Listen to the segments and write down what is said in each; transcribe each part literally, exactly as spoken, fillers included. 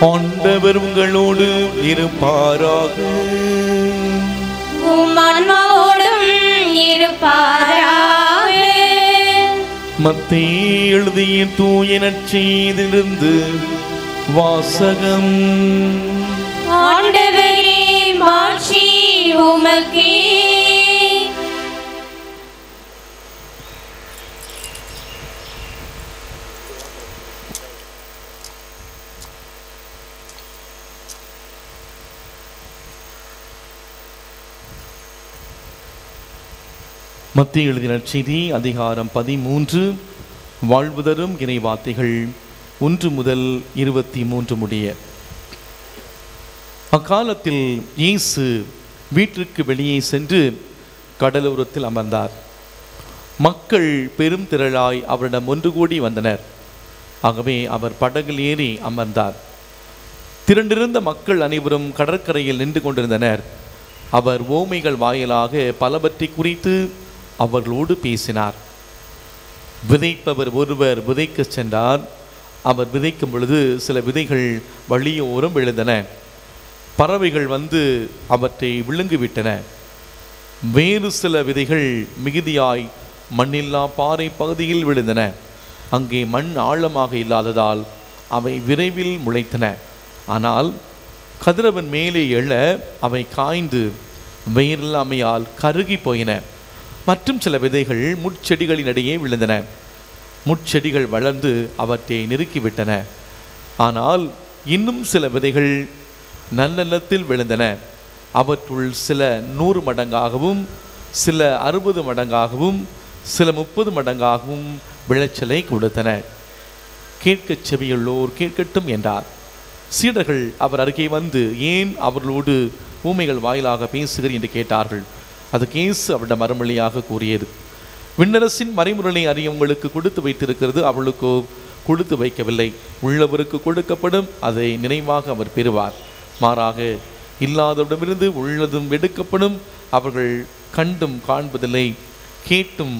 ஆண்டவர் உங்களோடு இருப்பாராக. உம் ஆன்மாவோடும் இருப்பாராக. மத்தேயு எழுதிய தூய நற்செய்தியிலிருந்து வாசகம். ஆண்டவரே மாட்சி உமக்கே. மத்தேயு எழுதிய நற்செய்தி அதிகாரம் பதிமூன்று. வாழ்வு தரும் இறைவார்த்தைகள் ஒன்று முதல் இருபத்தி மூன்று முடிய. அக்காலத்தில் இயேசு வீட்டிற்கு வெளியே சென்று கடலோரத்தில் அமர்ந்தார். மக்கள் பெரும் திரளாய் அவரிடம் ஒன்று கூடி வந்தனர். ஆகவே அவர் படகில் ஏறி அமர்ந்தார். திரண்டிருந்த மக்கள் அனைவரும் கடற்கரையில் நின்று கொண்டிருந்தனர். அவர் ஓமைகள் வாயிலாக பலவற்றை குறித்து அவர்களோடு பேசினார். விதைப்பவர் ஒருவர் விதைக்க சென்றார். அவர் விதைக்கும் பொழுது சில விதைகள் வழியோரம் விழுந்தன. பறவைகள் வந்து அவற்றை விழுங்கிவிட்டன. வேறு சில விதைகள் மிகுதியாய் மண்ணில்லா பாறை பகுதியில் விழுந்தன. அங்கே மண் ஆழமாக இல்லாததால் அவை விரைவில் முளைத்தன. ஆனால் கதிரவன் மேலே எழ அவை காய்ந்து வெயிலில்லாமையால் கருகி போயின. மற்றும் சில விதைகள் முட்செடிகளின் இடையே விழுந்தன. முட்செடிகள் வளர்ந்து அவற்றை நெருக்கிவிட்டன. ஆனால் இன்னும் சில விதைகள் நல்ல நிலத்தில் விழுந்தன. அவற்றுள் சில நூறு மடங்காகவும் சில அறுபது மடங்காகவும் சில முப்பது மடங்காகவும் விளைச்சலை கொடுத்தன. கேட்கச் செவியுள்ளோர் கேட்கட்டும் என்றார். சீடர்கள் அவர் அருகே வந்து, ஏன் அவர்களோடு ஊமைகள் வாயிலாக பேசுகிறீர் என்று கேட்டார்கள். அதுக்கு இயேசு அவரிடம் மறுமொழியாக கூறியது, விண்ணரசின் மறைமுறையை அறிய உங்களுக்கு கொடுத்து வைத்திருக்கிறது, அவளுக்கோ கொடுத்து வைக்கவில்லை. உள்ளவருக்கு கொடுக்கப்படும், அதை நினைவாக அவர் பெறுவார். மாறாக இல்லாதவிடமிருந்து உள்ளதும் எடுக்கப்படும். அவர்கள் கண்டும் காண்பதில்லை, கேட்டும்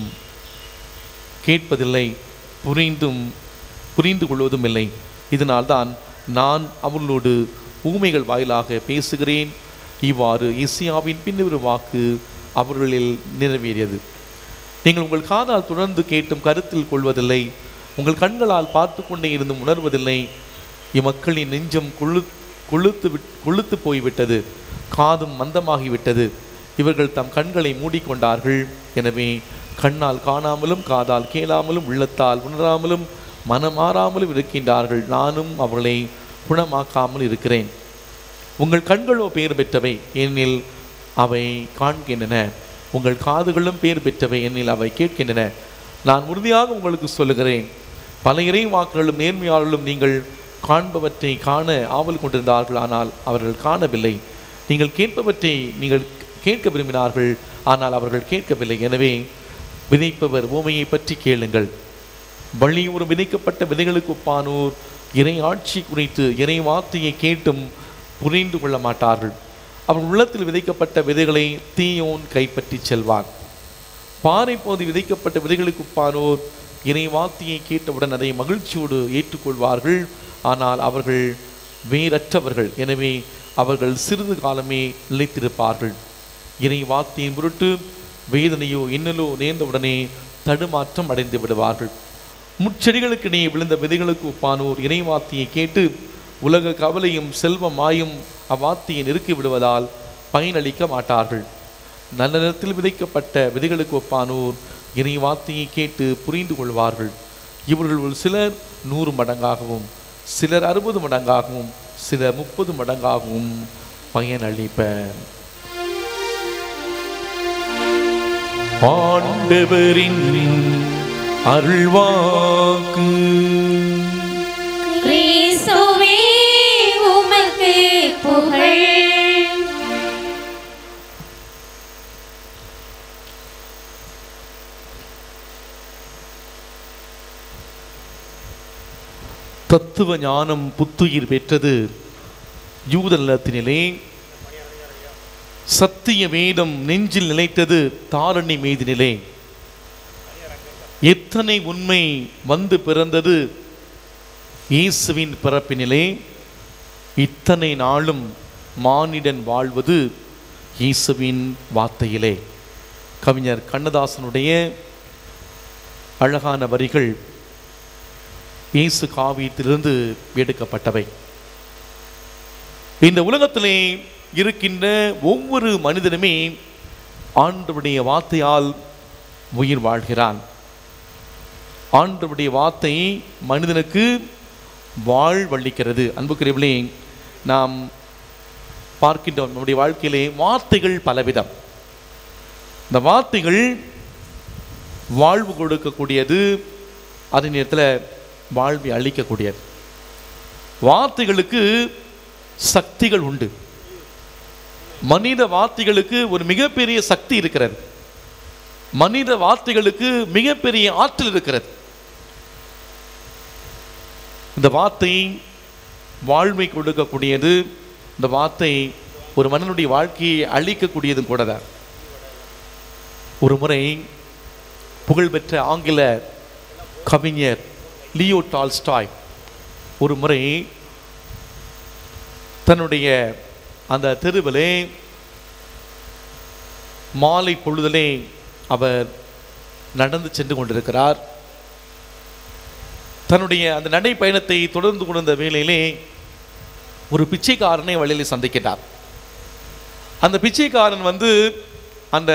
கேட்பதில்லை, புரிந்தும் புரிந்து கொள்வதும் இல்லை. இதனால்தான் நான் அவர்களோடு ஊமைகள் வாயிலாக பேசுகிறேன். இவ்வாறு இசையாவின் பின்வரும் வாக்கு அவர்களில் நிறைவேறியது. நீங்கள் உங்கள் காதால் தொடர்ந்து கேட்டும் கருத்தில் கொள்வதில்லை, உங்கள் கண்களால் பார்த்து கொண்டே இருந்தும் உணர்வதில்லை. இம்மக்களின் நெஞ்சம் கொழு கொழுத்து கொழுத்து போய்விட்டது, காதும் மந்தமாகிவிட்டது. இவர்கள் தம் கண்களை மூடிக்கொண்டார்கள். எனவே கண்ணால் காணாமலும் காதால் கேளாமலும் உள்ளத்தால் உணராமலும் மனமாறாமலும் இருக்கின்றார்கள். நானும் அவர்களை குணமாக்காமல் இருக்கிறேன். உங்கள் கண்களோ பேர் பெற்றவை, ஏனெனில் அவை காண்கின்றன. உங்கள் காதுகளும் பேர் பெற்றவை, ஏனெனில் அவை கேட்கின்றன. நான் உறுதியாக உங்களுக்கு சொல்லுகிறேன், பல இறை வாக்குகளும் நேர்மையாளர்களும் நீங்கள் காண்பவற்றை காண ஆவல் கொண்டிருந்தார்கள், ஆனால் அவர்கள் காணவில்லை. நீங்கள் கேட்பவற்றை நீங்கள் கேட்க விரும்பினார்கள், ஆனால் அவர்கள் கேட்கவில்லை. எனவே விதைப்பவர் ஊமையை பற்றி கேளுங்கள். வழியூர் விதைக்கப்பட்ட விதைகளுக்கு ஒப்பானோர் இறை ஆட்சி குறித்து இறை வார்த்தையை கேட்டும் புரிந்து கொள்ள மாட்டார்கள். அவர் உள்ளத்தில் விதைக்கப்பட்ட விதைகளை தீயோன் கைப்பற்றி செல்வார். பாறை போது விதைக்கப்பட்ட விதைகளுக்கு ஒப்பானோர் இறை வார்த்தையை கேட்டவுடன் அதை மகிழ்ச்சியோடு ஏற்றுக்கொள்வார்கள், ஆனால் அவர்கள் வேறற்றவர்கள். எனவே அவர்கள் சிறிது காலமே நிலைத்திருப்பார்கள். இறை வார்த்தையின் பொருட்டு வேதனையோ இன்னலோ நேர்ந்தவுடனே தடுமாற்றம் அடைந்து விடுவார்கள். முட்செடிகளுக்கு இடையே விழுந்த விதைகளுக்கு ஒப்பானோர் இறை வார்த்தையை கேட்டு உலக கவலையும் செல்வமாயும் அவ்வார்த்தையை நெருக்கி விடுவதால் பயனளிக்க மாட்டார்கள். நல்ல நிலத்தில் விதைக்கப்பட்ட விதைகளுக்கு ஒப்பானோர் இறை வார்த்தையை கேட்டு புரிந்து கொள்வார்கள். இவர்கள் சிலர் நூறு மடங்காகவும் சிலர் அறுபது மடங்காகவும் சிலர் முப்பது மடங்காகவும் பயனளிப்பர். ஆண்டவரின் அருள்வாக்கு. கிறிஸ்துவே உமக்கு புகழ். தத்துவ ஞானம் புத்துயிர் பெற்றது யூத நிலத்தினிலே. சத்திய வேதம் நெஞ்சில் நிலைத்தது தாரணி மீதினிலே. எத்தனை உண்மை வந்து பிறந்தது இயேசுவின் பிறப்பினிலே. இத்தனை நாளும் மானிடன் வாழ்வது இயேசுவின் வார்த்தையிலே. கவிஞர் கண்ணதாசனுடைய அழகான வரிகள் இயேசு காவியத்திலிருந்து எடுக்கப்பட்டவை. இந்த உலகத்திலே இருக்கின்ற ஒவ்வொரு மனிதனுமே ஆண்டவருடைய வார்த்தையால் உயிர் வாழ்கிறான். ஆண்டவருடைய வார்த்தை மனிதனுக்கு வாழ்வளிக்கிறது. அன்புக்குரியவர்களே, நாம் பார்க்கின்றோம் நம்முடைய வாழ்க்கையிலே வார்த்தைகள் பலவிதம். இந்த வார்த்தைகள் வாழ்வு கொடுக்கக்கூடியது, அதே நேரத்தில் வாழ்வை அளிக்கக்கூடியது. வார்த்தைகளுக்கு சக்திகள் உண்டு. மனித வார்த்தைகளுக்கு ஒரு மிகப்பெரிய சக்தி இருக்கிறது. மனித வார்த்தைகளுக்கு மிகப்பெரிய ஆற்றல் இருக்கிறது. இந்த வார்த்தை வாழ்வை கொடுக்கக்கூடியது. இந்த வார்த்தை ஒரு மனிதனுடைய வாழ்க்கையை அழிக்கக்கூடியதும் கூட தான். ஒரு முறை புகழ்பெற்ற ஆங்கில கவிஞர் லியோ டால்ஸ்டாய் ஒரு முறை தன்னுடைய அந்த தெருவிலே மாலை பொழுதிலே அவர் நடந்து சென்று கொண்டிருக்கிறார். தன்னுடைய அந்த நடைப்பயணத்தை தொடர்ந்து கொண்டிருந்த வேளையிலே ஒரு பிச்சைக்காரனை வழியிலே சந்திக்கிறார். அந்த பிச்சைக்காரன் வந்து அந்த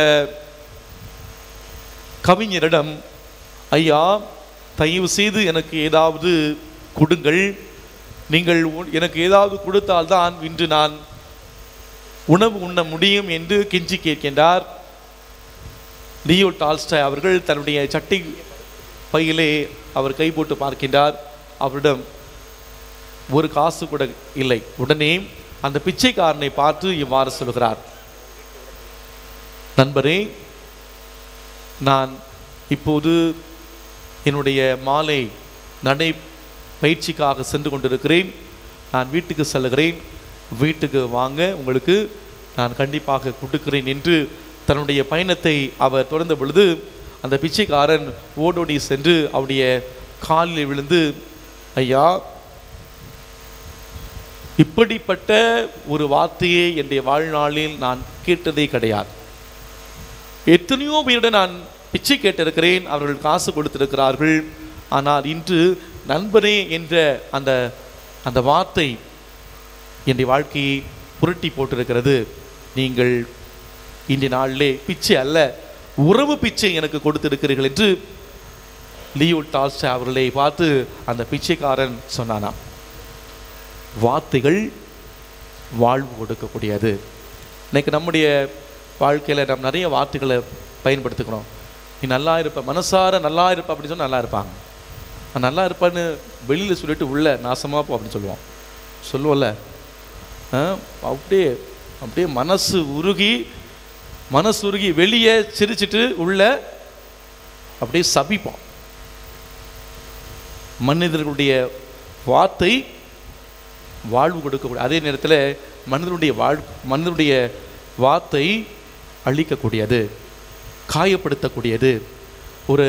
கவிஞரிடம், ஐயா, தயவு செய்து எனக்கு ஏதாவது கொடுங்கள், நீங்கள் எனக்கு ஏதாவது கொடுத்தால்தான் இன்று நான் உணவு உண்ண முடியும் என்று கெஞ்சி கேட்கின்றார். லியோ டால்ஸ்டாய் அவர்கள் தன்னுடைய சட்டை பையிலே அவர் கை போட்டு பார்க்கின்றார். அவரிடம் ஒரு காசு கூட இல்லை. உடனே அந்த பிச்சைக்காரனை பார்த்து இவ்வாறு சொல்கிறார், நண்பரே, நான் இப்போது என்னுடைய மாலை நடை பயிற்சிக்காக சென்று கொண்டிருக்கிறேன். நான் வீட்டுக்கு செல்கிறேன். வீட்டுக்கு வாங்க, உங்களுக்கு நான் கண்டிப்பாக கொடுக்கிறேன் என்று தன்னுடைய பயணத்தை அவர் தொடர்ந்த பொழுது அந்த பிச்சைக்காரன் ஓடோடி சென்று அவருடைய காலில் விழுந்து, ஐயா, இப்படிப்பட்ட ஒரு வார்த்தையை என்னுடைய வாழ்நாளில் நான் கேட்டதே கிடையாது. எத்தனையோ பேரிடம் நான் பிச்சை கேட்டிருக்கிறேன், அவர்கள் காசு கொடுத்திருக்கிறார்கள். ஆனால் இன்று நண்பரே என்ற அந்த அந்த வார்த்தை என்னுடைய வாழ்க்கையை புரட்டி போட்டிருக்கிறது. நீங்கள் இன்றைய நாளிலே பிச்சை அல்ல, உறவு பிச்சை எனக்கு கொடுத்திருக்கிறீர்கள் என்று லியோ டால்ஸ்டாய் அவர்களை பார்த்து அந்த பிச்சைக்காரன் சொன்னானாம். வார்த்தைகள் வாழ்வு கொடுக்கக்கூடியது. இன்னைக்கு நம்முடைய வாழ்க்கையில் நம்ம நிறைய வார்த்தைகளை பயன்படுத்திக்கணும். நீ நல்லா இருப்ப, மனசார நல்லா இருப்ப அப்படின்னு சொன்னால் நல்லா இருப்பாங்க. நான் நல்லா இருப்பேன்னு வெளியில் சொல்லிட்டு உள்ள நாசமாக போ அப்படின்னு சொல்லுவோம். சொல்லுவோம்ல, அப்படியே அப்படியே மனசு உருகி மனசு உருகி வெளியே சிரிச்சிட்டு உள்ள அப்படியே சபிப்போம். மனிதர்களுடைய வார்த்தை வாழ்வு கொடுக்கக்கூடிய, அதே நேரத்தில் மனிதனுடைய வாழ் மனிதனுடைய வார்த்தை அழிக்கக்கூடியது, காயப்படுத்தக்கூடியது. ஒரு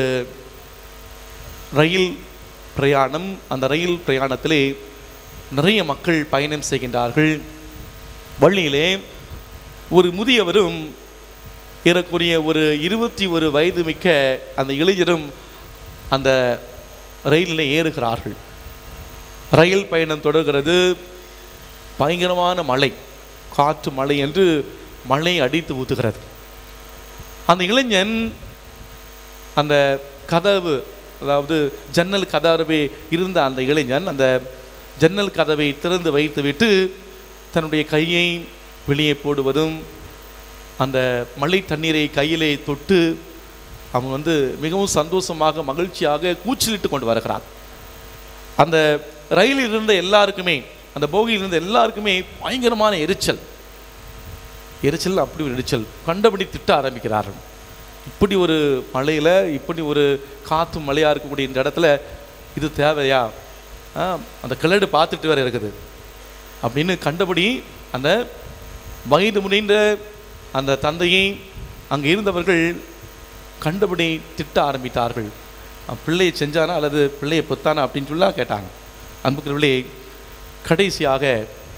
ரயில் பிரயாணம், அந்த ரயில் பிரயாணத்திலே நிறைய மக்கள் பயணம் செய்கின்றார்கள். வழியிலே ஒரு முதியவரும் ஏறக்குறைய ஒரு இருபத்தி ஒரு வயது மிக்க அந்த இளைஞரும் அந்த ரயிலில் ஏறுகிறார்கள். ரயில் பயணம் தொடர்கிறது. பயங்கரமான மழை, காற்று மழை என்று மழை அடித்து ஊற்றுகிறது. அந்த இளைஞன் அந்த கதவு, அதாவது ஜன்னல் கதவே இருந்த அந்த இளைஞன் அந்த ஜன்னல் கதவை திறந்து வைத்துவிட்டு தன்னுடைய கையை வெளியே போடுவதும் அந்த மழை தண்ணீரை கையிலே தொட்டு அவன் வந்து மிகவும் சந்தோஷமாக மகிழ்ச்சியாக கூச்சலிட்டு கொண்டு வருகிறான். அந்த ரயிலில் இருந்த எல்லாருக்குமே, அந்த போகியில் இருந்த எல்லாருக்குமே பயங்கரமான எரிச்சல் எரிச்சல் அப்படி ஒரு எரிச்சல் கண்டபடி திட்ட ஆரம்பிக்கிறார்கள். இப்படி ஒரு மழையில், இப்படி ஒரு காற்று மழையாக இருக்கக்கூடிய இந்த இடத்துல இது தேவையா? அந்த கிளடு பார்த்துட்டு வேற இருக்குது அப்படின்னு கண்டபடி அந்த வயது முனைந்த அந்த தந்தையை அங்கே இருந்தவர்கள் கண்டபடி திட்ட ஆரம்பித்தார்கள். பிள்ளையை செஞ்சானா அல்லது பிள்ளையை பொத்தானா அப்படின்னு சொல்லலாம் கேட்டாங்க. அன்புக்குரியவர்களே, கடைசியாக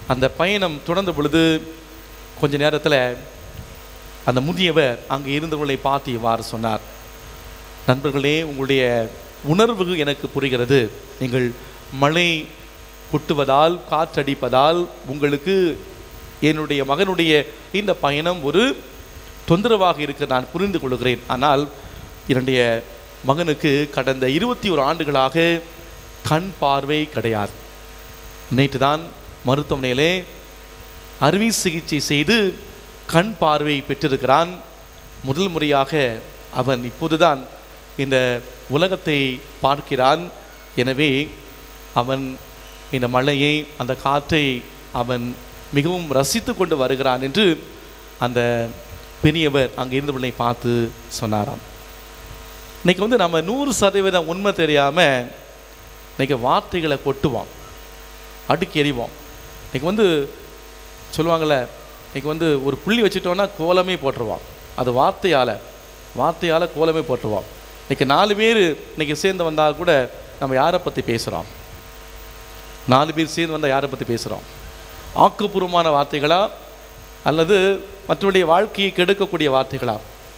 அந்த பயணம் தொடர்ந்த பொழுது கொஞ்ச நேரத்தில் அந்த முதியவர் அங்கே இருந்தவர்களை பார்த்து இவ்வாறு சொன்னார், நண்பர்களே, உங்களுடைய உணர்வு எனக்கு புரிகிறது. நீங்கள் மழை கொட்டுவதால், காற்றடிப்பதால் உங்களுக்கு என்னுடைய மகனுடைய இந்த பயணம் ஒரு தொந்தரவாக இருக்க நான் புரிந்து கொள்கிறேன். ஆனால் என்னுடைய மகனுக்கு கடந்த இருபத்தி ஒரு ஆண்டுகளாக கண் பார்வை கிடையாது. நேற்று தான் மருத்துவமனையிலே அறுவை சிகிச்சை செய்து கண் பார்வை பெற்றிருக்கிறான். முதல் முறையாக அவன் இப்போதுதான் இந்த உலகத்தை பார்க்கிறான். எனவே அவன் இந்த மழையை, அந்த காற்றை அவன் மிகவும் ரசித்து கொண்டு வருகிறான் என்று அந்த பெரியவர் அங்கே இருந்தவர்களை பார்த்து சொன்னாராம். இன்றைக்கி வந்து நம்ம நூறு சதவீதம் உண்மை தெரியாமல் இன்றைக்கி வார்த்தைகளை கொட்டுவோம், அடுக்கி எறிவோம். இன்றைக்கி வந்து சொல்லுவாங்கள்ல, இன்றைக்கி வந்து ஒரு புள்ளி வச்சுட்டோன்னா கோலமே போட்டுருவான். அது வார்த்தையால் வார்த்தையால் கோலமே போட்டுருவான். இன்றைக்கி நாலு பேர் இன்றைக்கி சேர்ந்து வந்தால் கூட நம்ம யாரை பற்றி பேசுகிறோம்? நாலு பேர் சேர்ந்து வந்தால் யாரை பற்றி பேசுகிறோம்? ஆக்கப்பூர்வமான வார்த்தைகளா அல்லது மற்றவருடைய வாழ்க்கையை கெடுக்கக்கூடிய வார்த்தைகளா?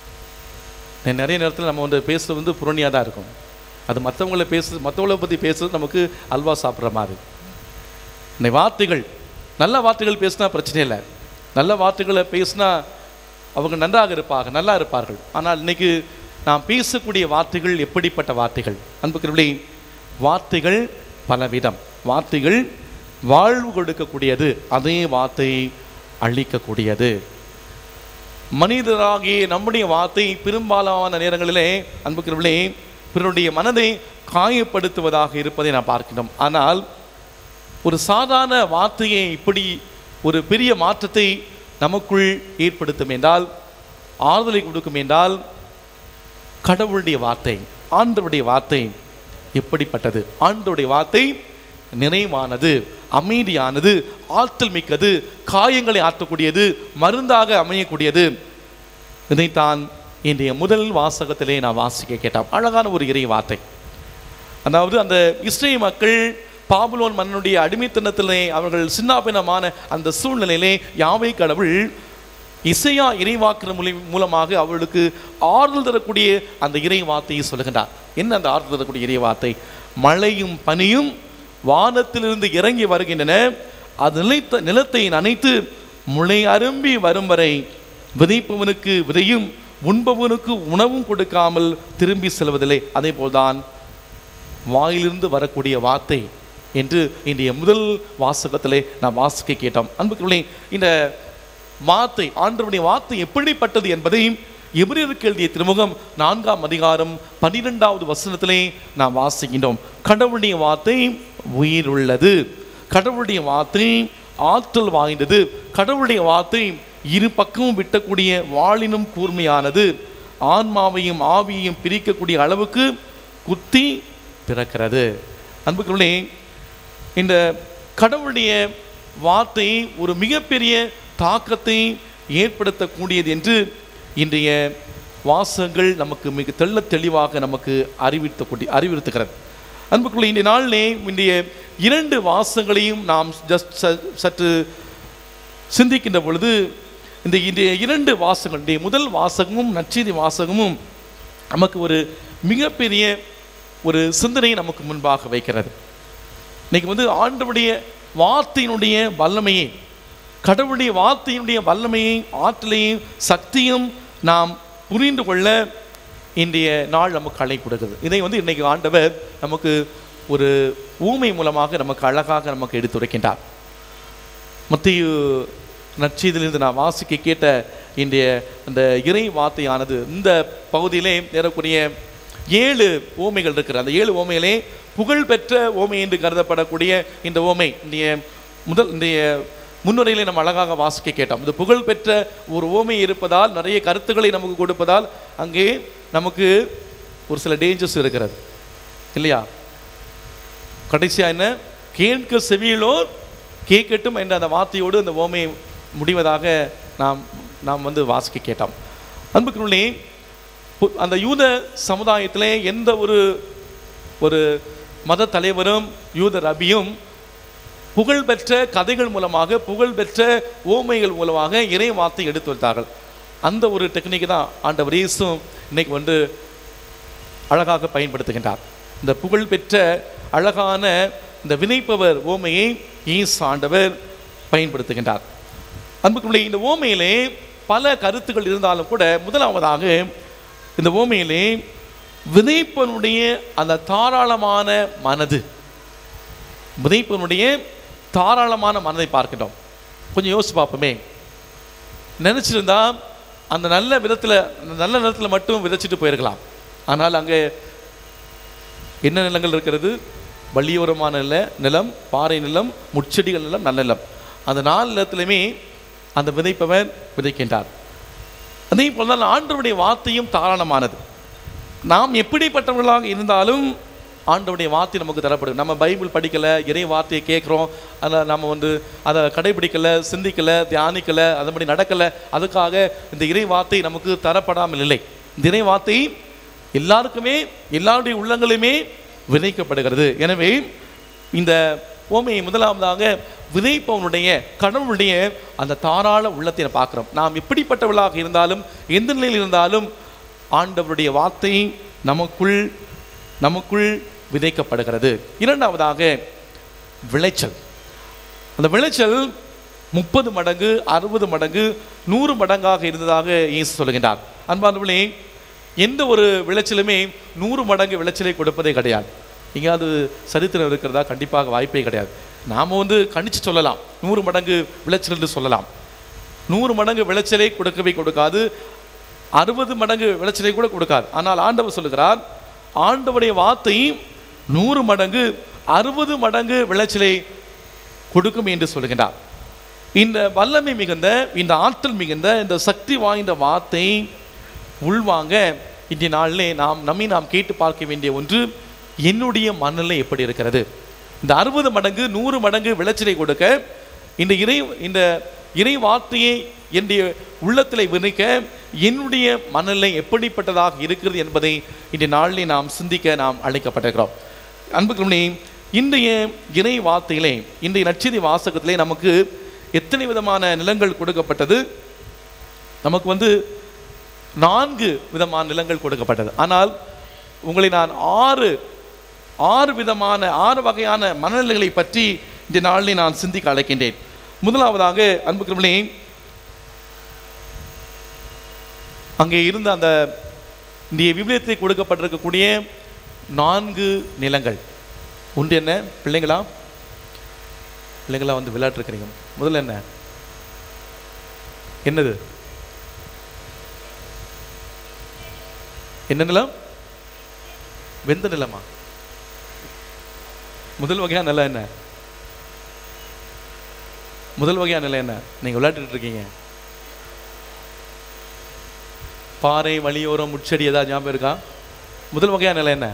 நிறைய நேரத்தில் நம்ம வந்து பேசுகிறது வந்து புரணியாக தான் இருக்கும். அது மற்றவங்கள பேசு மற்றவங்களை பற்றி பேசுறது நமக்கு அல்வா சாப்பிட்ற மாதிரி. இந்த வார்த்தைகள், நல்ல வார்த்தைகள் பேசினா பிரச்சனை இல்லை. நல்ல வார்த்தைகளை பேசினா அவங்க நன்றாக இருப்பார்கள், நல்லா இருப்பார்கள். ஆனால் இன்றைக்கி நாம் பேசக்கூடிய வார்த்தைகள் எப்படிப்பட்ட வார்த்தைகள்? அன்புக்குரியவர்களே, வார்த்தைகள் பலவிதம். வார்த்தைகள் வாழ்வு கொடுக்கக்கூடியது, அதே வார்த்தை அழிக்கக்கூடியது. மனிதராகிய நம்முடைய வார்த்தை பெரும்பாலான நேரங்களிலே அன்புக்குரியவர்களே பிறருடைய மனதை காயப்படுத்துவதாக இருப்பதை நாம் பார்க்கிறோம். ஆனால் ஒரு சாதாரண வார்த்தையை இப்படி ஒரு பெரிய மாற்றத்தை நமக்குள் ஏற்படுத்தும் என்றால், ஆறுதலை கொடுக்கும் என்றால், கடவுளுடைய வார்த்தை, ஆண்டவருடைய வார்த்தை எப்படிப்பட்டது? ஆண்டவருடைய வார்த்தை நிறைவானது, அமைதியானது, ஆற்றல் மிக்கது, காயங்களை ஆற்றக்கூடியது, மருந்தாக அமையக்கூடியது. இதைத்தான் இன்றைய முதல் வாசகத்திலே நான் வாசிக்க கேட்டோம். அழகான ஒரு இறை வார்த்தை. அதாவது அந்த இஸ்ரேல் மக்கள் பாபுலோன் மன்னனுடைய அடிமைத்தனத்திலே அவர்கள் சின்னாபின்னமான அந்த சூழ்நிலையிலே யாவே கடவுள் இசையா இறைவாக்கிற மொழி மூலமாக அவர்களுக்கு ஆறுதல் தரக்கூடிய அந்த இறை வார்த்தையை சொல்லுகின்றார். என்ன அந்த ஆறுதல் தரக்கூடிய இறை வார்த்தை? மழையும் பனியும் வானத்திலிருந்து இறங்கி வருகின்றன, அது நிலைத்த நிலத்தை நனைத்து முளை அரும்பி வரும் வரை விதைப்பவனுக்கு விதையும் உண்பவனுக்கு உணவும் கொடுக்காமல் திரும்பி செல்வதில்லை. அதே போல்தான் வாயிலிருந்து வரக்கூடிய வார்த்தை என்று இன்றைய முதல் வாசகத்திலே நாம் வாசிக்க கேட்டோம். அன்புக்குள்ளே, இந்த வார்த்தை, ஆண்டவருடைய வார்த்தை எப்படிப்பட்டது என்பதை எபிரேயருக்கு எழுதிய திருமுகம் நான்காம் அதிகாரம் பன்னிரெண்டாவது வசனத்திலே நாம் வாசிக்கின்றோம். கடவுளுடைய வார்த்தை உயிர் உள்ளது, கடவுளுடைய வார்த்தை ஆற்றல் வாய்ந்தது, கடவுளுடைய வார்த்தை இரு பக்கமும் விட்டக்கூடிய வாளினும் கூர்மையானது, ஆன்மாவையும் ஆவியையும் பிரிக்கக்கூடிய அளவுக்கு குத்தி பிறக்கிறது. அன்புக்குள்ளே, இந்த கடவுளுடைய வார்த்தை ஒரு மிகப்பெரிய தாக்கத்தை ஏற்படுத்தக்கூடியது என்று இன்றைய வாசகங்கள் நமக்கு மிக தெள்ள தெளிவாக நமக்கு அறிவித்தக்கூடிய அறிவுறுத்துகிறது. அன்புக்குள்ளே, இன்றைய நாளிலே இன்றைய இரண்டு வாசகங்களையும் நாம் ஜஸ்ட் சற்று சிந்திக்கின்ற பொழுது, இந்த இன்றைய இரண்டு வாசகங்கள், இன்றைய முதல் வாசகமும் நற்செய்தி வாசகமும் நமக்கு ஒரு மிகப்பெரிய ஒரு சிந்தனையை நமக்கு முன்பாக வைக்கிறது. இன்னைக்கு வந்து ஆண்டவருடைய வார்த்தையினுடைய வல்லமையை, கடவுளுடைய வார்த்தையினுடைய வல்லமையை, ஆற்றலையும் சக்தியும் நாம் புரிந்து கொள்ள இன்றைய நாள் நமக்கு அழைப்பு கொடுக்குது. இதை வந்து இன்றைக்கு ஆண்டவர் நமக்கு ஒரு ஊமை மூலமாக நமக்கு அழகாக நமக்கு எடுத்துரைக்கின்றார். மத்தேயு நற்செய்தியிலிருந்து நான் வாசிக்க கேட்ட இன்றைய அந்த இறை வார்த்தையானது இந்த பகுதியிலே ஏறக்கூடிய ஏழு ஓமைகள் இருக்கிற அந்த ஏழு ஓமையிலே புகழ்பெற்ற ஓமை என்று கருதப்படக்கூடிய இந்த ஓமை இன்றைய முதல் இன்றைய முன்னுரையிலே நம்ம அழகாக வாசிக்க கேட்டோம். இந்த புகழ்பெற்ற ஒரு ஓமை இருப்பதால், நிறைய கருத்துக்களை நமக்கு கொடுப்பதால் அங்கே நமக்கு ஒரு சில டேஞ்சர்ஸ் இருக்கிறது இல்லையா? கடைசியாக என்ன? கேட்க செவியிலோர் கேட்கட்டும் என்ற அந்த வார்த்தையோடு அந்த ஓமை முடிவதாக நாம் நாம் வந்து வாசிக்க கேட்டோம். அன்புக்குள்ளே, அந்த யூத சமுதாயத்திலே எந்த ஒரு ஒரு மத தலைவரும் யூத ரபியும் புகழ்பெற்ற கதைகள் மூலமாக, புகழ்பெற்ற ஓமைகள் மூலமாக இறை வார்த்தை எடுத்து வைத்தார்கள். அந்த ஒரு டெக்னிக் தான் ஆண்டவர் இயேசு இன்னைக்கு வந்து அழகாக பயன்படுத்துகின்றார். இந்த புகழ்பெற்ற அழகான இந்த விதைப்பவர் ஓமையை இயேசு ஆண்டவர் பயன்படுத்துகின்றார். அன்புக்குள்ளே இந்த ஓமையிலே பல கருத்துக்கள் இருந்தாலும் கூட, முதலாவதாக இந்த ஓமையிலே விதைப்பனுடைய அந்த தாராளமான மனது, விதைப்பனுடைய தாராளமான மனதை பார்க்கின்றோம். கொஞ்சம் யோசிச்சு பார்ப்போமே. நினைச்சிருந்தா அந்த நல்ல விதத்தில், நல்ல நிலத்தில் மட்டும் விதைச்சிட்டு போயிருக்கலாம். ஆனால் அங்கே என்ன நிலங்கள் இருக்கிறது? வள்ளியோரமான நில நிலம், பாறை நிலம், முட்செடிகள் நிலம், நல்ல நிலம். அந்த நாலு நிலத்திலுமே அந்த விதைப்பவர் விதைக்கின்றார். அதே போல் தான் ஆண்டவருடைய வார்த்தையும் தாராளமானது. நாம் எப்படிப்பட்டவர்களாக இருந்தாலும் ஆண்டவருடைய வார்த்தை நமக்கு தரப்படும். நம்ம பைபிள் படிக்கலை, இறை வார்த்தையை கேட்குறோம், அதை நம்ம வந்து அதை கடைபிடிக்கலை, சிந்திக்கலை, தியானிக்கலை, அதன்படி நடக்கலை, அதுக்காக இந்த இறை வார்த்தை நமக்கு தரப்படாமல் இல்லை. இந்த இறை வார்த்தை எல்லாருக்குமே, எல்லாருடைய உள்ளங்களுமே விதைக்கப்படுகிறது. எனவே இந்த ஓமையை முதலாவதாக விதைப்பவனுடைய, கடவுளுடைய அந்த தாராள உள்ளத்தை பார்க்கிறோம். நாம் எப்படிப்பட்டவர்களாக இருந்தாலும், எந்த நிலையில் இருந்தாலும் ஆண்டவருடைய வார்த்தை நமக்குள் நமக்குள் விதைக்கப்படுகிறது. இரண்டாவதாக விளைச்சல். அந்த விளைச்சல் முப்பது மடங்கு, அறுபது மடங்கு, நூறு மடங்காக இருந்ததாக இயேசு சொல்லுகின்றார். அன்பானவர்களே, எந்த ஒரு விளைச்சலுமே நூறு மடங்கு விளைச்சலை கொடுப்பதே கிடையாது. எங்கேயாவது சரித்திரம் இருக்கிறதா? கண்டிப்பாக வாய்ப்பே கிடையாது. நாம் வந்து கணிச்சு சொல்லலாம், நூறு மடங்கு விளைச்சல் என்று சொல்லலாம். நூறு மடங்கு விளைச்சலை கொடுக்கவே கொடுக்காது, அறுபது மடங்கு விளைச்சலை கூட கொடுக்காது. ஆனால் ஆண்டவர் சொல்லுகிறார், ஆண்டவருடைய வார்த்தை நூறு மடங்கு, அறுபது மடங்கு விளைச்சலை கொடுக்கும் என்று சொல்லுகின்றார். இந்த வல்லமை மிகுந்த, இந்த ஆற்றல் மிகுந்த, இந்த சக்தி வாய்ந்த வார்த்தை உள்வாங்க இன்றைய நாளிலே நாம் நம்மை நாம் கேட்டு பார்க்க வேண்டிய ஒன்று, என்னுடைய மனநிலை எப்படி இருக்கிறது? இந்த அறுபது மடங்கு, நூறு மடங்கு விளைச்சலை கொடுக்க இந்த இறை இந்த இறை வார்த்தையை என்னுடைய உள்ளத்திலே விதைக்க என்னுடைய மனநிலை எப்படிப்பட்டதாக இருக்கிறது என்பதை இன்றைய நாளிலே நாம் சிந்திக்க நாம் அழைக்கப்பட்டிருக்கிறோம். அன்புக்குள்ளே, இன்றைய இறை வார்த்தையிலே, இன்றைய நற்செய்தி வாசகத்திலே நமக்கு எத்தனை விதமான நிலங்கள் கொடுக்கப்பட்டது? நமக்கு வந்து நான்கு விதமான நிலங்கள் கொடுக்கப்பட்டது. ஆனால் உங்களை நான் ஆறு ஆறு விதமான ஆறு வகையான மனநிலைகளை பற்றி இந்த நாளிலே நான் சிந்திக்க அழைக்கின்றேன். முதலாவதாக அன்புக்குள்ளே, அங்கே இருந்த அந்த இந்திய விவிலியத்தை கொடுக்கப்பட்டிருக்கக்கூடிய நான்கு நிலங்கள். ஒன்று என்ன? பிள்ளைங்களா பிள்ளைங்களா வந்து விளையாட்டு இருக்கிறீங்க. முதல்ல என்ன? என்னது? என்ன நிலம்? வெந்த நிலமா? முதல் வகையான நிலம் என்ன? முதல் வகையான நிலம் என்ன? நீங்க விளையாட்டு இருக்கீங்க. பாறை, வழியோரம், முட்செடி, ஏதாவது ஞாபகம் இருக்கா? முதல் வகையான நிலம் என்ன?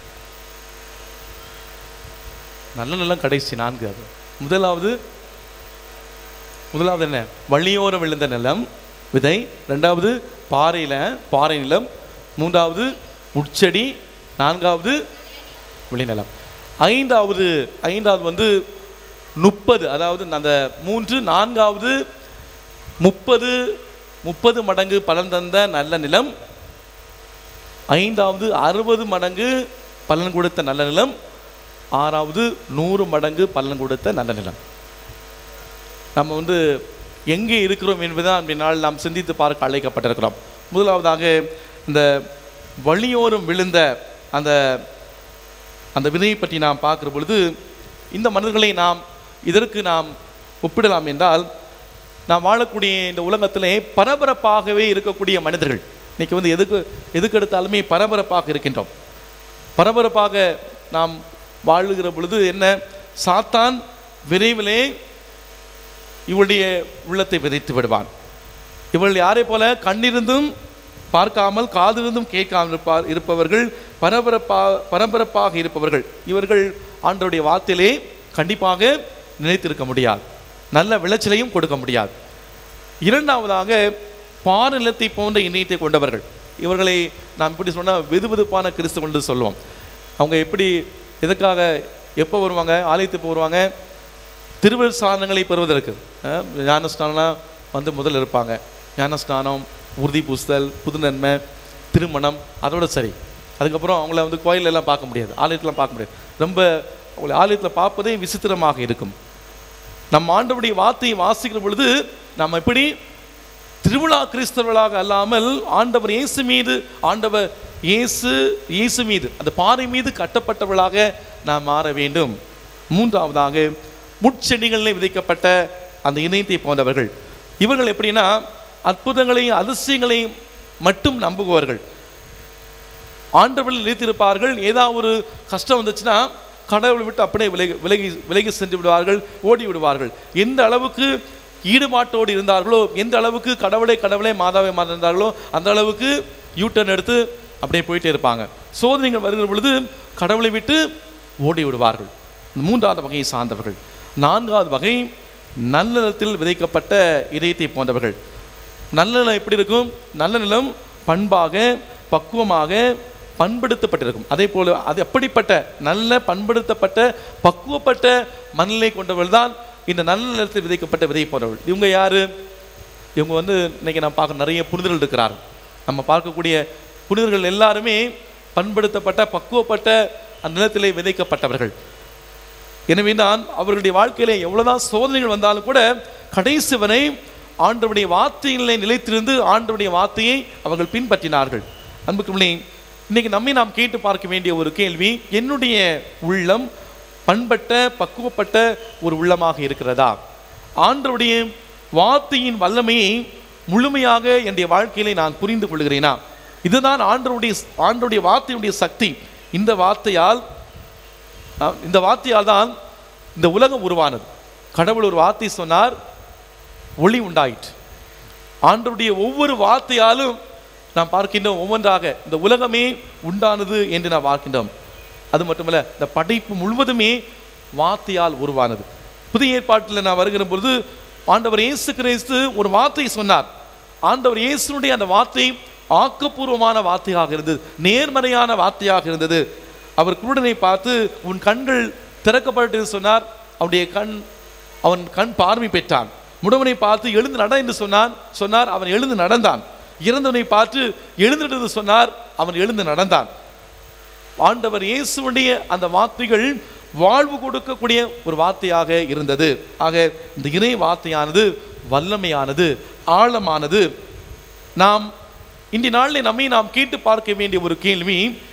நல்ல நிலம் கடைசி நான்கு. அது முதலாவது முதலாவது என்ன? வழியோரம் விழுந்த நிலம் விதை. ரெண்டாவது பாறையில பாறை நிலம். மூன்றாவது முட்செடி. நான்காவது விளைநிலம். ஐந்தாவது ஐந்தாவது வந்து முப்பது, அதாவது அந்த மூன்று நான்காவது முப்பது முப்பது மடங்கு பலன் தந்த நல்ல நிலம். ஐந்தாவது அறுபது மடங்கு பலன் கொடுத்த நல்ல நிலம். ஆறாவது நூறு மடங்கு பலன் கொடுத்த நல்ல நிலம். நம்ம வந்து எங்கே இருக்கிறோம் என்பதுதான் அப்படினால் நாம் சிந்தித்து பார்க்க அழைக்கப்பட்டிருக்கிறோம். முதலாவதாக இந்த வழியோரம் விழுந்த அந்த அந்த விதையை பற்றி நாம் பார்க்குற பொழுது, இந்த மனிதர்களை நாம் இதற்கு நாம் ஒப்பிடலாம் என்றால், நாம் வாழக்கூடிய இந்த உலகத்திலே பரபரப்பாகவே இருக்கக்கூடிய மனிதர்கள். இன்றைக்கி வந்து எதுக்கு எதுக்கு எடுத்தாலுமே பரபரப்பாக இருக்கின்றோம். பரபரப்பாக நாம் வாழுகிற பொழுது என்ன, சாத்தான் விரைவிலே இவளுடைய உள்ளத்தை விதைத்து விடுவான். இவள் யாரை போல கண்ணிருந்தும் பார்க்காமல், காதிருந்தும் கேட்காமல் இருப்பார் இருப்பவர்கள் பரபரப்பா பரபரப்பாக இருப்பவர்கள். இவர்கள் ஆண்டவருடைய வார்த்தையிலே கண்டிப்பாக நினைத்திருக்க முடியாது, நல்ல விளைச்சலையும் கொடுக்க முடியாது. இரண்டாவதாக பாநிலத்தை போன்ற இணையத்தை கொண்டவர்கள். இவர்களை நாம் இப்படி சொன்னால் வெதுவெதுப்பான கிறிஸ்து என்று சொல்லுவோம். அவங்க எப்படி, எதுக்காக, எப்போ வருவாங்க? ஆலயத்துக்கு வருவாங்க, திருவருட்சாதனங்களை பெறுவதற்கு ஞானஸ்நானம் வந்து முதல் இருப்பாங்க. ஞானஸ்நானம், உறுதி பூசுதல், புது நன்மை, திருமணம், அதோட சரி. அதுக்கப்புறம் அவங்கள வந்து கோயிலெல்லாம் பார்க்க முடியாது, ஆலயத்திலாம் பார்க்க முடியாது. ரொம்ப அவங்களை ஆலயத்தில் பார்ப்பதே விசித்திரமாக இருக்கும். நம்ம ஆண்டவருடைய வார்த்தையை வாசிக்கிற பொழுது நம்ம எப்படி திருவிழா கிறிஸ்தவர்களாக அல்லாமல் ஆண்டவர் இயேசு மீது ஆண்டவர் இயேசு இயேசு மீது அந்த பாறை மீது கட்டப்பட்டவர்களாக நாம் மாற வேண்டும். மூன்றாவதாக முட்செடிகளில் விதைக்கப்பட்ட அந்த இணையத்தை போன்றவர்கள். இவர்கள் எப்படின்னா அற்புதங்களையும் அதிசயங்களையும் மட்டும் நம்புபவர்கள். ஆண்டவர்கள் நிலைத்திருப்பார்கள். ஏதாவது ஒரு கஷ்டம் வந்துச்சுன்னா கடவுளை விட்டு அப்படியே விலகி விலகி விலகி சென்று விடுவார்கள், ஓடி விடுவார்கள். எந்த அளவுக்கு ஈடுபாட்டோடு இருந்தார்களோ, எந்த அளவுக்கு கடவுளை கடவுளை மாதாவை மாதா இருந்தார்களோ அந்த அளவுக்கு யூட்டர்ன் எடுத்து அப்படியே போயிட்டே இருப்பாங்க. சோதனைகள் வருகிற பொழுது கடவுளை விட்டு ஓடி விடுவார்கள். மூன்றாவது வகையை சார்ந்தவர்கள். நான்காவது வகை நல்லநிலத்தில் விதைக்கப்பட்ட இதயத்தை போன்றவர்கள். நல்ல நிலம் எப்படி இருக்கும்? நல்ல நிலம் பண்பாக பக்குவமாக பண்படுத்தப்பட்டிருக்கும். அதே போல அது அப்படிப்பட்ட நல்ல பண்படுத்தப்பட்ட பக்குவப்பட்ட மண்ணிலை கொண்டவர்கள் தான் இந்த நல்ல நிலத்தில் விதைக்கப்பட்ட விதை போன்றவர்கள். இவங்க யாரு? இவங்க வந்து இன்னைக்கு நம்ம பார்க்க நிறைய புனிதர்கள் இருக்கிறார்கள். நம்ம பார்க்கக்கூடிய புனிதர்கள் எல்லாருமே பண்படுத்தப்பட்ட பக்குவப்பட்ட அந்த நிலத்திலே விதைக்கப்பட்டவர்கள். எனவே தான் அவர்களுடைய வாழ்க்கையிலே எவ்வளவுதான் சோதனைகள் வந்தாலும் கூட கடைசி வரை ஆண்டவருடைய வார்த்தையிலே நிலைத்திருந்து ஆண்டவருடைய வார்த்தையை அவர்கள் பின்பற்றினார்கள். அன்புக்குள்ளே இன்னைக்கு நம்மை நாம் கேட்டு பார்க்க வேண்டிய ஒரு கேள்வி, என்னுடைய உள்ளம் பண்பட்ட பக்குவப்பட்ட ஒரு உள்ளமாக இருக்கிறதா? ஆண்டவருடைய வார்த்தையின் வல்லமையை முழுமையாக என்னுடைய வாழ்க்கையிலே நான் புரிந்து கொள்கிறேனா? இதுதான் ஆண்டவருடைய ஆண்டவருடைய வார்த்தையுடைய சக்தி. இந்த வார்த்தையால் இந்த வார்த்தையால் தான் இந்த உலகம் உருவானது. கடவுள் ஒரு வார்த்தை சொன்னார், ஒளி உண்டாயிற்று. ஆண்டவருடைய ஒவ்வொரு வார்த்தையாலும் நாம் பார்க்கின்றோம் ஒவ்வொன்றாக இந்த உலகமே உண்டானது என்று நாம் பார்க்கின்றோம். அது மட்டுமல்ல, இந்த படைப்பு முழுவதுமே வார்த்தையால் உருவானது. புதிய ஏற்பாட்டில் நான் வருகிற பொழுது ஆண்டவர் இயேசு கிறிஸ்து ஒரு வார்த்தையை சொன்னார். ஆண்டவர் இயேசுனுடைய அந்த வார்த்தை ஆக்கப்பூர்வமான வார்த்தையாக இருந்தது, நேர்மறையான வார்த்தையாக இருந்தது. அவர் குருடனை பார்த்து உன் கண்கள் திறக்கப்பட்டு சொன்னார், அவனுடைய கண் அவன் கண் பார்வை பெற்றான். முடவனை பார்த்து எழுந்து நட என்று சொன்னான் சொன்னார் அவன் எழுந்து நடந்தான். இறந்தவனை பார்த்து எழுந்து சொன்னார், அவன் எழுந்து நடந்தான். ஆண்டவர் இயேசுவுடைய அந்த வார்த்தைகள் வாழ்வு கொடுக்கக்கூடிய ஒரு வார்த்தையாக இருந்தது. ஆக இந்த இறை வார்த்தையானது வல்லமையானது, ஆழமானது. நாம் இன்றைய நாளில் நம்மை நாம் கேட்டு பார்க்க வேண்டிய ஒரு கேள்வி,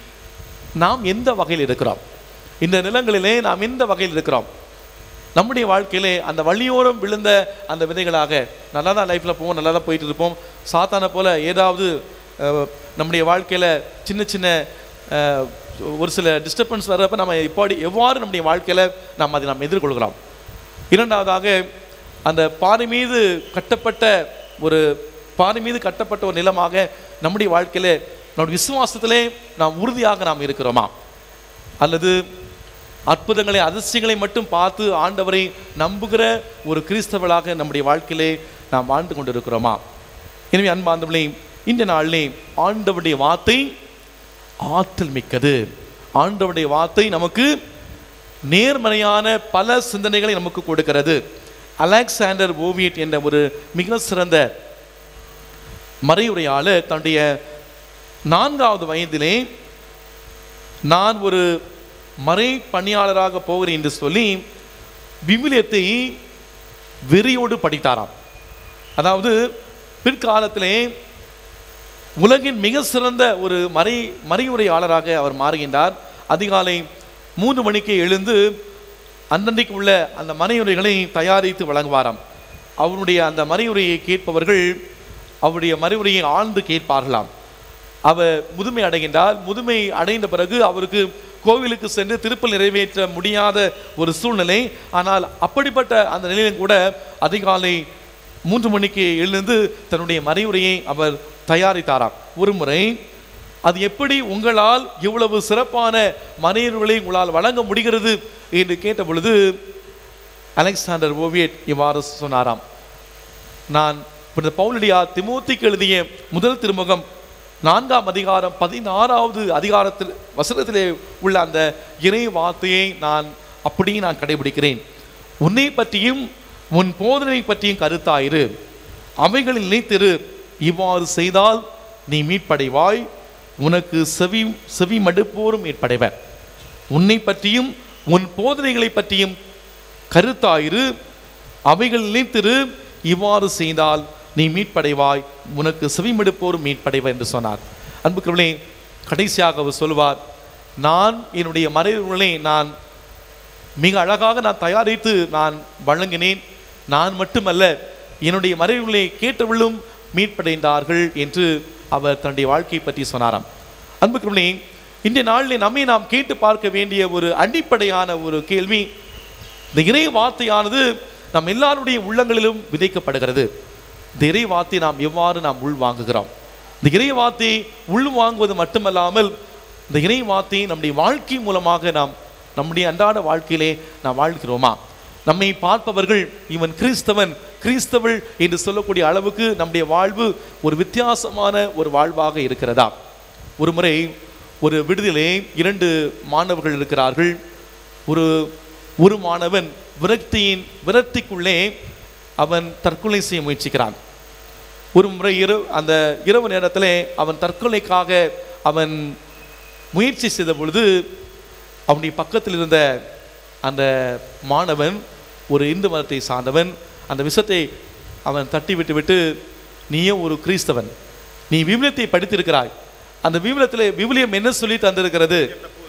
நாம் எந்த வகையில் இருக்கிறோம்? இந்த நிலங்களிலே நாம் எந்த வகையில் இருக்கிறோம்? நம்முடைய வாழ்க்கையிலே அந்த வழியோரம் விழுந்த அந்த விதைகளாக நல்லா தான் லைஃப்பில் போவோம், நல்லா தான் போயிட்டு இருப்போம். சாத்தானை போல் ஏதாவது நம்முடைய வாழ்க்கையில் சின்ன சின்ன ஒரு சில டிஸ்டர்பன்ஸ் வர்றப்ப நம்ம எப்படி எவ்வாறு நம்முடைய வாழ்க்கையில் நாம் அதை நாம் எதிர்கொள்கிறோம்? இரண்டாவதாக, அந்த பாறை மீது கட்டப்பட்ட ஒரு பாறை மீது கட்டப்பட்ட ஒரு நிலமாக நம்முடைய வாழ்க்கையில் நம்முடைய விசுவாசத்திலே நாம் உறுதியாக நாம் இருக்கிறோமா? அல்லது அற்புதங்களை அதிசயங்களை மட்டும் பார்த்து ஆண்டவரை நம்புகிற ஒரு கிறிஸ்தவர்களாக நம்முடைய வாழ்க்கையிலே நாம் வாழ்ந்து கொண்டிருக்கிறோமா? எனவே அன்பார்ந்தவர்களே, இந்த நாளிலே ஆண்டவருடைய வார்த்தை ஆற்றல் மிக்கது. ஆண்டவருடைய வார்த்தை நமக்கு நேர்மறையான பல சிந்தனைகளை நமக்கு கொடுக்கிறது. அலெக்சாண்டர் ஓவியட் என்ற ஒரு மிக சிறந்த மறையுரையாளர் தன்னுடைய நான்காவது வயதிலே நான் ஒரு மறை பணியாளராக போகிறேன் என்று சொல்லி விவிலியத்தை வெறியோடு படித்தாராம். அதாவது பிற்காலத்திலே உலகின் மிக சிறந்த ஒரு மறை மறையுரையாளராக அவர் மாறுகின்றார். அதிகாலை மூன்று மணிக்கு எழுந்து அன்றன்றைக்கு உள்ள அந்த மறையுரைகளை தயாரித்து வழங்குவாராம். அவருடைய அந்த மறையுரையை கேட்பவர்கள் அவருடைய மறையுரையை ஆழ்ந்து கேட்பார்களாம். அவர் முதுமை அடைகின்றார். முதுமை அடைந்த பிறகு அவருக்கு கோவிலுக்கு சென்று திருப்பல் நிறைவேற்ற முடியாத ஒரு சூழ்நிலை. ஆனால் அப்படிப்பட்ட அந்த நிலையிலும் கூட அதிகாலை மூன்று மணிக்கு எழுந்து தன்னுடைய மறையுரையை அவர் தயாரித்தாராம். ஒரு முறை அது எப்படி உங்களால் இவ்வளவு சிறப்பான மறையுரைகளை உங்களால் வழங்க முடிகிறது என்று கேட்ட பொழுது அலெக்சாண்டர் ஓவியட் இவ்வாறு சொன்னாராம், நான் பவுலடியார் திமோத்திக்கு எழுதிய முதல் திருமுகம் நான்காம் அதிகாரம் பதினாறாவது அதிகாரத்தில் வசனத்திலே உள்ள அந்த இறை வார்த்தையை நான் அப்படியே நான் கடைபிடிக்கிறேன். உன்னை பற்றியும் உன் போதனை பற்றியும் கருத்தாயிரு, அவைகளில் நிலைத்திரு. இவ்வாறு செய்தால் நீ மீட்படைவாய், உனக்கு செவி செவி மடுப்போரும் மீட்படைவர். உன்னை பற்றியும் உன் போதனைகளை பற்றியும் கருத்தாயிரு, அவைகள் நிலைத்திரு. இவ்வாறு செய்தால் நீ மீட்படைவாய், உனக்கு செவிமடுப்போரும் மீட்படைவர் என்று சொன்னார். அன்புக்குரியவர்களே, கடைசியாக அவர் சொல்வார், நான் என்னுடைய மறைவுகளை நான் மிக அழகாக நான் தயாரித்து நான் வழங்கினேன். நான் மட்டுமல்ல, என்னுடைய மறைவுகளை கேட்டவர்களும் மீட்படைந்தார்கள் என்று அவர் தன்னுடைய வாழ்க்கையை பற்றி சொன்னாராம். அன்புக்குரியவர்களே, இன்றைய நாளில் நம்மை நாம் கேட்டு பார்க்க வேண்டிய ஒரு அடிப்படையான ஒரு கேள்வி, இந்த இறை வார்த்தையானது நம் எல்லாருடைய உள்ளங்களிலும் விதைக்கப்படுகிறது. இந்த இறை வார்த்தை நாம் எவ்வாறு நாம் உள் வாங்குகிறோம்? இந்த இறை வார்த்தை உள் வாங்குவது மட்டுமல்லாமல் இந்த இறை வார்த்தை நம்முடைய வாழ்க்கை மூலமாக நாம் நம்முடைய அன்றாட வாழ்க்கையிலே நாம் வாழ்கிறோமா? நம்மை பார்ப்பவர்கள் இவன் கிறிஸ்தவன் கிறிஸ்தவள் என்று சொல்லக்கூடிய அளவுக்கு நம்முடைய வாழ்வு ஒரு வித்தியாசமான ஒரு வாழ்வாக இருக்கிறதா? ஒரு முறை ஒரு விடுதியிலே இரண்டு மாணவர்கள் இருக்கிறார்கள். ஒரு ஒரு மாணவன் விரக்தியின் விரக்திக்குள்ளே அவன் தற்கொலை செய்ய முயற்சிக்கிறான். ஒரு முறை இரவு அந்த இரவு நேரத்தில் அவன் தற்கொலைக்காக அவன் முயற்சி செய்த பொழுது அவனுடைய பக்கத்தில் இருந்த அந்த மாணவன் ஒரு இந்து மதத்தை சார்ந்தவன். அந்த விஷத்தை அவன் தட்டி விட்டு விட்டு, நீயே ஒரு கிறிஸ்தவன், நீ விவிலியத்தை படித்திருக்கிறாய், அந்த விவிலியத்தில் விவிலியம் என்ன சொல்லி தந்திருக்கிறது?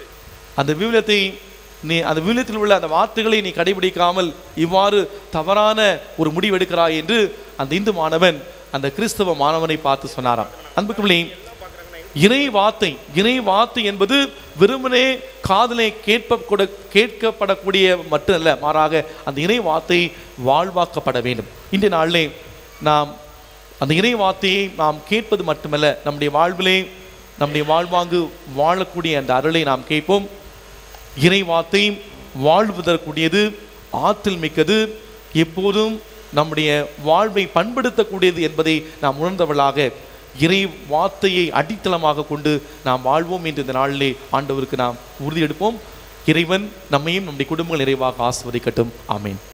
அந்த விவிலியத்தை நீ அந்த விவிலியத்தில் உள்ள அந்த வார்த்தைகளை நீ கடைபிடிக்காமல் இவ்வாறு தவறான ஒரு முடிவெடுக்கிறாய் என்று அந்த இந்து மாணவன் அந்த கிறிஸ்தவ மாணவனை பார்த்து சொன்னாராம். அன்புக்குள்ளே, இறை வார்த்தை இறை வார்த்தை என்பது வெறுமனே காதலை கேட்ப கேட்கப்படக்கூடிய மட்டுமல்ல, மாறாக அந்த இறை வார்த்தை வாழ்வாக்கப்பட வேண்டும். இன்றைய நாளிலே நாம் அந்த இறை வார்த்தையை நாம் கேட்பது மட்டுமல்ல, நம்முடைய வாழ்விலே நம்முடைய வாழ்வாங்கு வாழக்கூடிய அந்த அருளை நாம் கேட்போம். இறை வார்த்தை வாழ்வதற்குரியது, ஆற்றல் மிக்கது, எப்போதும் நம்முடைய வாழ்வை பண்படுத்தக்கூடியது என்பதை நாம் உணர்ந்தவர்களாக இறை வார்த்தையை அடித்தளமாக கொண்டு நாம் வாழ்வோம் என்று இந்த நாளிலே ஆண்டவருக்கு நாம் உறுதியெடுப்போம். இறைவன் நம்மையும் நம்முடைய குடும்பங்கள் நிறைவாக ஆசீர்வதிக்கட்டும். ஆமீன்.